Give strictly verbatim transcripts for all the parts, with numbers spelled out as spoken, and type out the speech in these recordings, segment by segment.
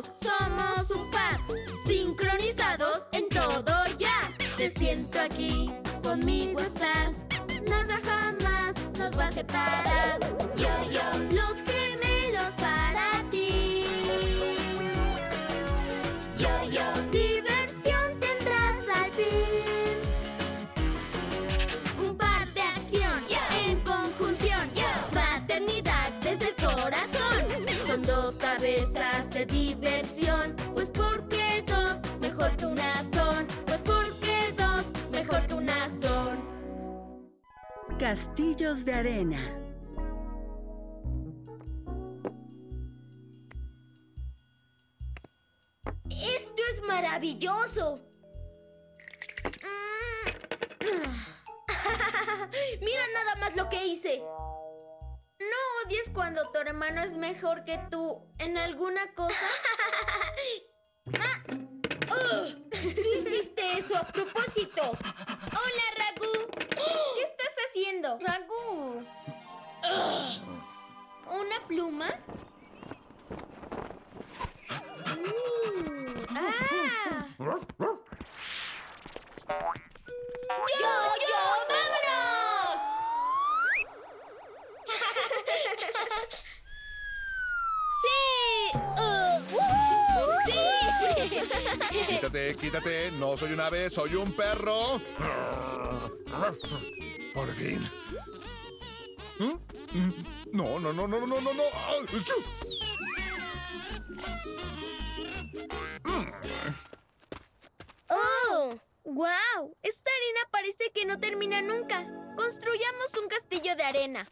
todos somos un par, sincronizados en todo ya. Te siento aquí, conmigo estás, nada jamás nos va a separar. Yo, yo, los gemelos para ti. Yo, yo, diversión tendrás al fin. Un par de acción, en conjunción, fraternidad desde el corazón. Son dos cabezas de diversión, pues porque dos mejor que una son, pues porque dos mejor que una son. Castillos de arena. ¡Esto es maravilloso! Mira nada más lo que hice. ¿No odias cuando tu hermano es mejor que tú en alguna cosa? Ah, uh, tú hiciste eso a propósito. Hola, Ragu. ¿Qué estás haciendo? Ragu. ¿Una pluma? Uh, ¡Ah! ¡Yo, yo, vámonos! ¡Sí! Uh, ¡uh! ¡Sí! Quítate, quítate. No soy un ave, soy un perro. Por fin. ¿Mm? No, no, no, no, no, no, no. ¡Oh! ¡Guau! Esta arena parece que no termina nunca. Construyamos un castillo de arena.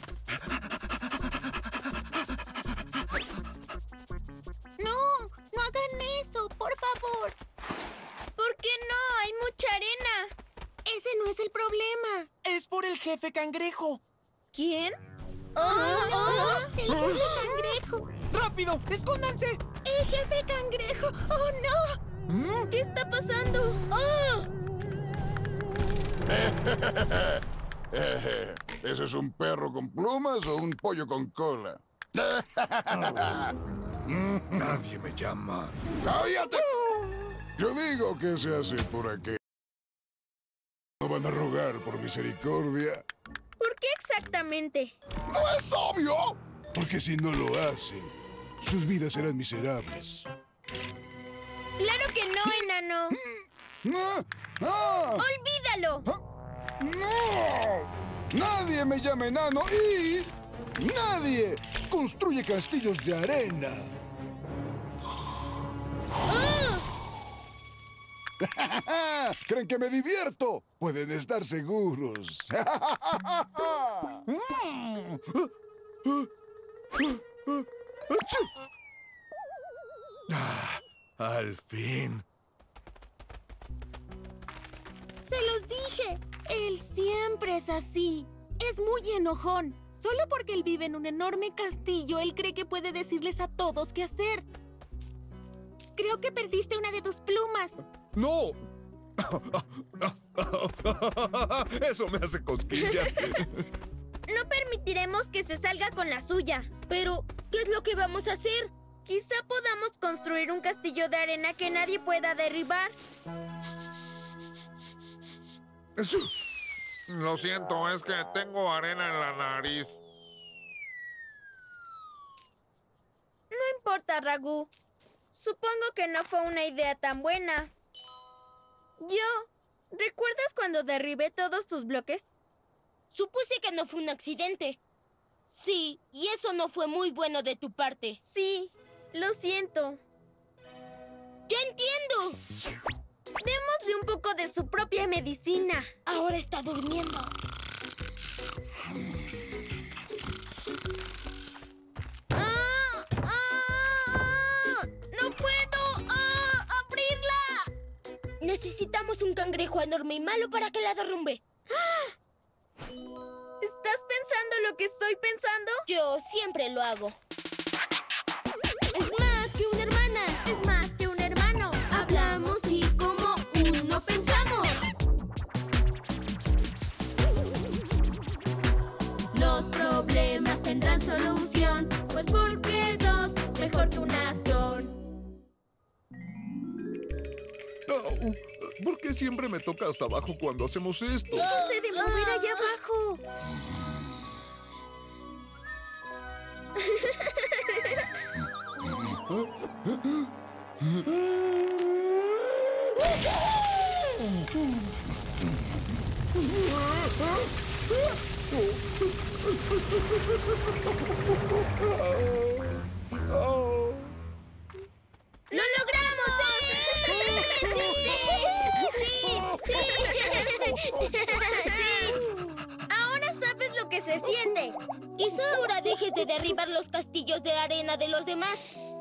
No, no hagan eso, por favor. ¿Por qué no? Hay mucha arena. Ese no es el problema. Es por el jefe cangrejo. ¿Quién? ¡Oh! ¡Oh! ¡El jefe cangrejo! ¡Rápido! ¡Escóndanse! ¡El jefe cangrejo! ¡Oh, no! ¿Qué está pasando? ¡Oh! ¿Ese es un perro con plumas o un pollo con cola? Nadie me llama. ¡Cállate! Yo digo que se hace por aquí. ¿No van a rogar por misericordia? ¿Por qué exactamente? ¡No es obvio! Porque si no lo hacen, sus vidas serán miserables. ¡Claro que no, enano! ¡Ah! ¡Ah! ¡Olvídalo! ¡Ah! ¡No! Nadie me llama enano y nadie construye castillos de arena. ¡Oh! ¿Creen que me divierto? Pueden estar seguros. Ah, al fin. ¡Se los dije! Él siempre es así. Es muy enojón. Solo porque él vive en un enorme castillo, él cree que puede decirles a todos qué hacer. Creo que perdiste una de tus plumas. ¡No! Eso me hace cosquillas. No permitiremos que se salga con la suya. Pero, ¿qué es lo que vamos a hacer? Quizá podamos construir un castillo de arena que nadie pueda derribar. Lo siento, es que tengo arena en la nariz. No importa, Ragu. Supongo que no fue una idea tan buena. Yo, ¿recuerdas cuando derribé todos tus bloques? Supuse que no fue un accidente. Sí, y eso no fue muy bueno de tu parte. Sí, lo siento. ¡Yo entiendo! Démosle un poco de su propia medicina. Ahora está durmiendo. ¡Ah! ¡Ah! ¡No puedo! ¡Ah! ¡Abrirla! Necesitamos un cangrejo enorme y malo para que la derrumbe. ¡Ah! ¿Estás pensando lo que estoy pensando? Yo siempre lo hago. Es más que una hermana. Es más que un hermano. Hablamos y como uno pensamos. Los problemas tendrán solución, pues porque dos mejor que una son. Au. ¿Por qué siempre me toca hasta abajo cuando hacemos esto? Déjese de mover allá abajo. ¡Lo logramos! ¡Sí! ¡Sí! ¡Sí! ¡Sí! Ahora sabes lo que se siente. Quizá ahora dejes de derribar los castillos de arena de los demás.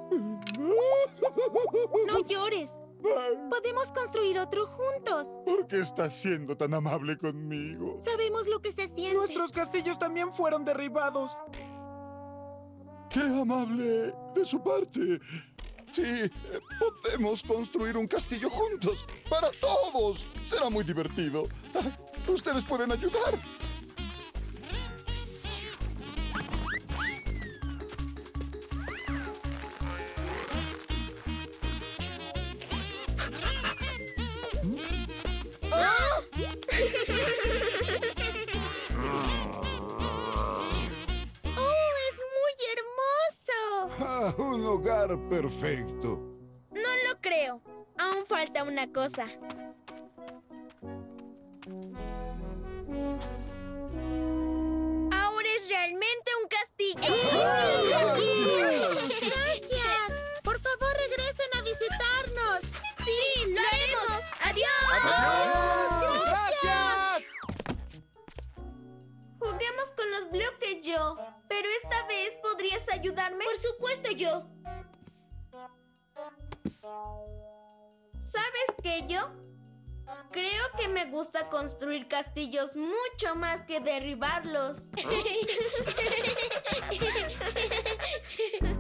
No llores. Podemos construir otro juntos. ¿Por qué estás siendo tan amable conmigo? Sabemos lo que se siente. Nuestros castillos también fueron derribados. ¡Qué amable de su parte! Sí, eh, podemos construir un castillo juntos. ¡Para todos! Será muy divertido. Ah, ustedes pueden ayudar. ¡Oh, es muy hermoso! Ah, un hogar perfecto. No lo creo. Aún falta una cosa. Ahora es realmente un castillo. ¡Gracias! Por favor, regresen a visitarnos. Sí, lo haremos. ¡Adiós! ¡Gracias! Juguemos con los bloques, yo. Pero esta vez, ¿podrías ayudarme? Por supuesto, yo. ¿Sabes qué, yo? Creo que me gusta construir castillos mucho más que derribarlos.